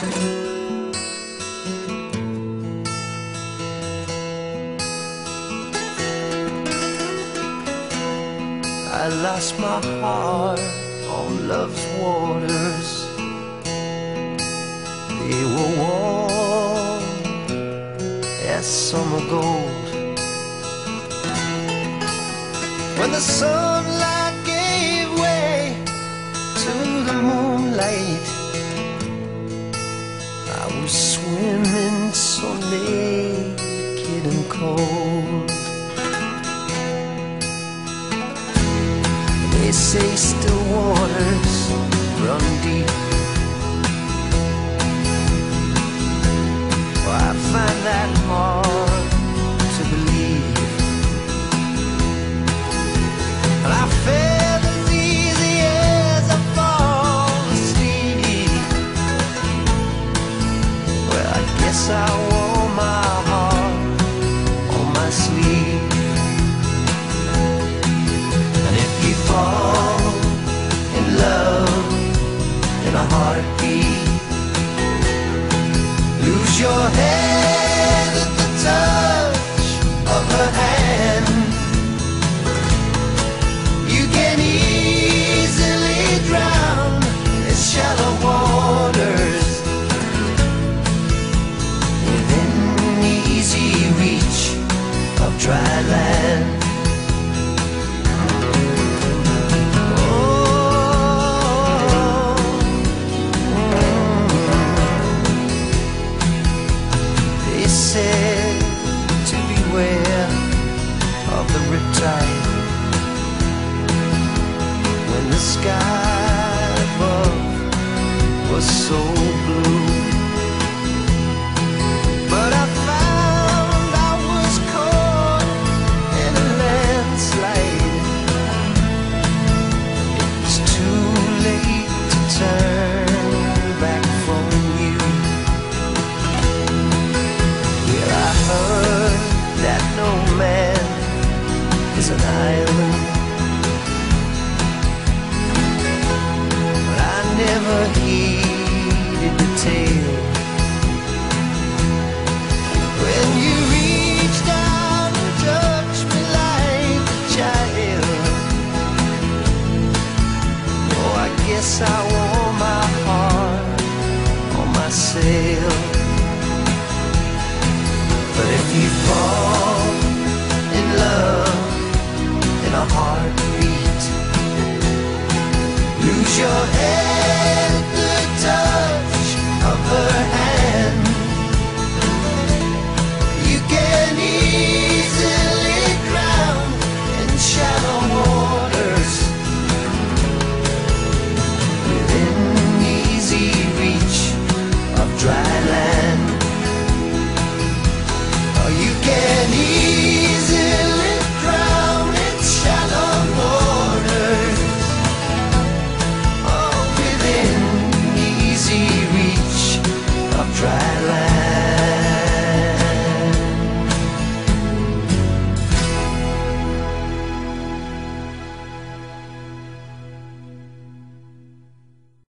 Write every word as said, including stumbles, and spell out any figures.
I lost my heart on love's waters. They were warm as summer gold. When the sunlight gave way to the moonlight, I was swimming so naked and cold. They say still waters run deep. Well, I find that hard to believe. And I fell as easy as I fall asleep. Well, I guess I wore my heart on my sleeve. And if you fall in love in a heartbeat, lose your head at the touch of her hand. You can easily drown in shallow waters within easy reach of dry land. Said to beware of the riptide when the sky above was so blue. But I found I was caught in a landslide. It was too late to turn back from you. I heard that no man is an island, but I never heeded the tale. When you reached out and touched me like a child, oh, I guess I wore my heart on my sail.